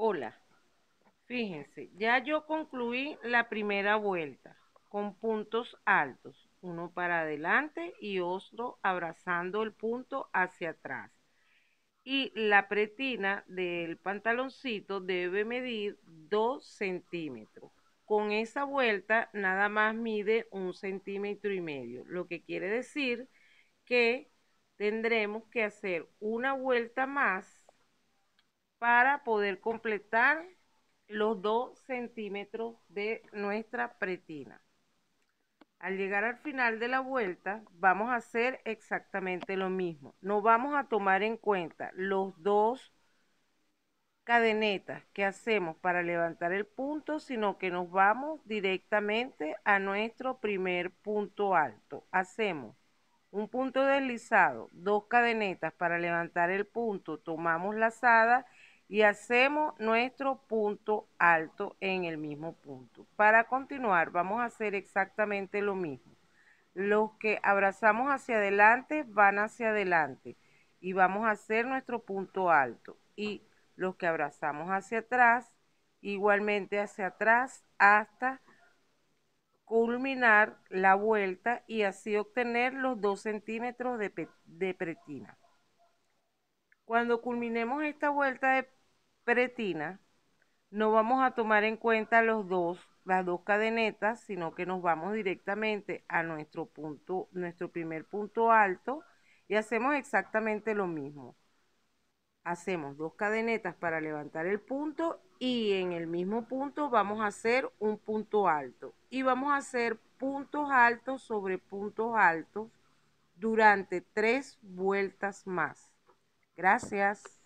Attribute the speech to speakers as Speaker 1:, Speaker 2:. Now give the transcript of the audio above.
Speaker 1: Hola, fíjense, ya yo concluí la primera vuelta con puntos altos, uno para adelante y otro abrazando el punto hacia atrás. Y la pretina del pantaloncito debe medir 2 centímetros. Con esa vuelta nada más mide 1,5 centímetros, lo que quiere decir que tendremos que hacer una vuelta más para poder completar los 2 centímetros de nuestra pretina. Al llegar al final de la vuelta vamos a hacer exactamente lo mismo. No vamos a tomar en cuenta los dos cadenetas que hacemos para levantar el punto, sino que nos vamos directamente a nuestro primer punto alto. Hacemos un punto deslizado, dos cadenetas para levantar el punto, tomamos lazada y hacemos nuestro punto alto en el mismo punto. Para continuar vamos a hacer exactamente lo mismo. Los que abrazamos hacia adelante van hacia adelante y vamos a hacer nuestro punto alto, y los que abrazamos hacia atrás igualmente hacia atrás hasta culminar la vuelta y así obtener los 2 centímetros de pretina. Cuando culminemos esta vuelta de pretina, no vamos a tomar en cuenta las dos cadenetas, sino que nos vamos directamente a nuestro primer punto alto y hacemos exactamente lo mismo. Hacemos dos cadenetas para levantar el punto y en el mismo punto vamos a hacer un punto alto y vamos a hacer puntos altos sobre puntos altos durante 3 vueltas más. Gracias.